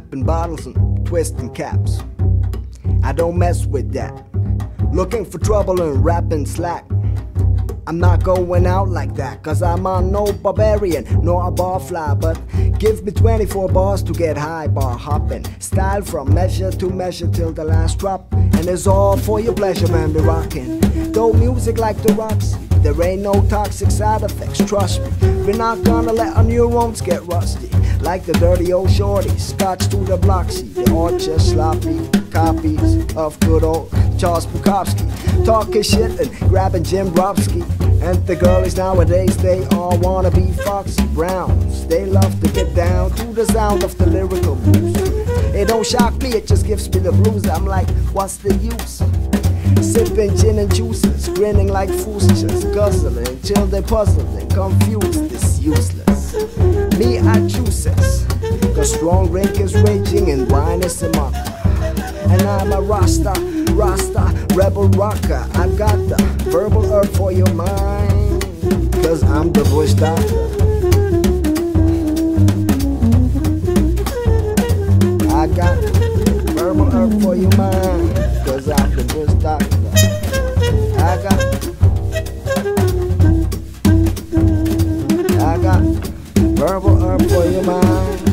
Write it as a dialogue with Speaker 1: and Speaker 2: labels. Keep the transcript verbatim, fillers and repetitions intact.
Speaker 1: flipping bottles and twisting caps. I don't mess with that. Looking for trouble and rapping slack. I'm not going out like that, cause I'm on no barbarian, nor a barfly. But give me twenty-four bars to get high, bar hopping. Style from measure to measure till the last drop. And it's all for your pleasure when we're rocking. Though music like the rocks, there ain't no toxic side effects, trust me. We're not gonna let our neurons get rusty like the dirty old shorty, scotch to the blocksy. They're all just sloppy copies of good old Charles Bukowsky, talking shit and grabbing Jim Brobsky. And the girlies nowadays, they all wanna be Foxy Browns. They love to get down to the sound of the lyrical blues. It don't shock me, it just gives me the blues. I'm like, what's the use? Sipping gin and juices, grinning like fools, just guzzling till they puzzled and confused. This useless. Me, I choose this, cause strong drink is raging and wine is a mock. And I'm a Rasta, Rasta, rebel rocker. I got the verbal herb for your mind, cause I'm the bush doctor. I got the verbal herb for your mind, cause I'm the bush doctor. I got, I got verbal herb for your mind.